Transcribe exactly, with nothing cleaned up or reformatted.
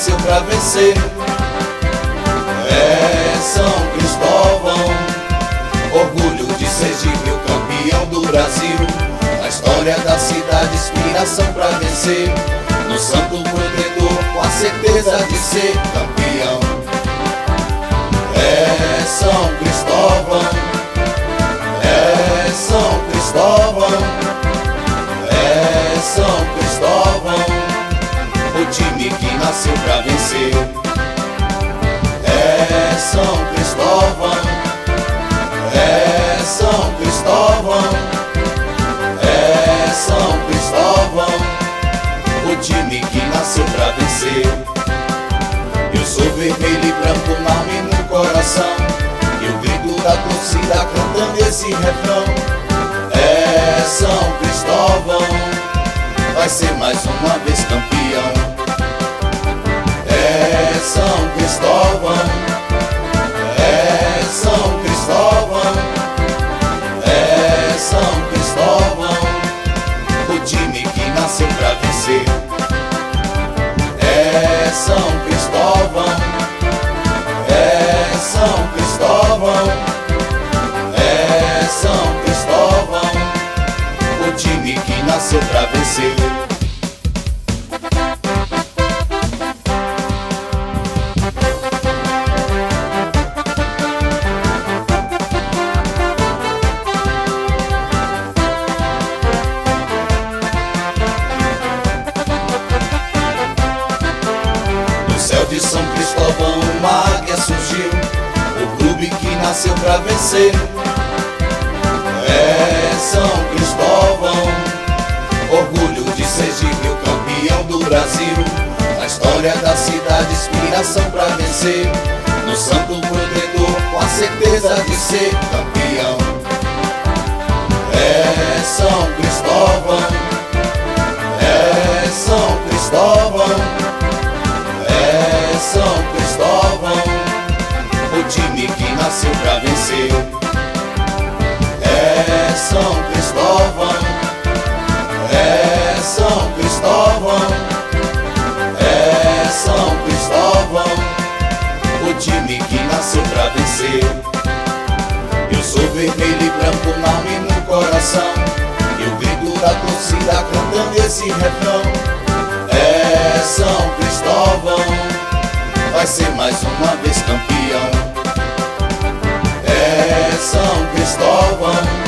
nasceu pra vencer. É São Cristóvão, orgulho de Sergipe, o campeão do Brasil. Na história da cidade, inspiração pra vencer. No santo protetor, com a certeza de ser campeão. É São Cristóvão, é São Cristóvão, é São Cristóvão, o time que nasceu pra vencer. É São Cristóvão, é São Cristóvão, é São Cristóvão, o time que nasceu pra vencer. Eu sou vermelho e branco na alma e no coração, e o grito da torcida cantando esse refrão. É São Cristóvão, vai ser mais uma vez campeão. É São Cristóvão, é São Cristóvão, é São Cristóvão, o time que nasceu pra vencer. É São Cristóvão, é São Cristóvão, é São Cristóvão, o time que nasceu pra vencer. De São Cristóvão uma águia surgiu, o clube que nasceu pra vencer. É São Cristóvão, orgulho de Sergipe, o campeão do Brasil. Na história da cidade, inspiração pra vencer. No santo protetor, com a certeza de ser campeão. É São Cristóvão, é São Cristóvão, é São Cristóvão, o time que nasceu pra vencer. É São Cristóvão, é São Cristóvão, é São Cristóvão, o time que nasceu pra vencer. Eu sou vermelho e branco na alma e no coração, e o grito da torcida cantando esse refrão. É São Cristóvão, vai ser mais uma vez campeão. É São Cristóvão,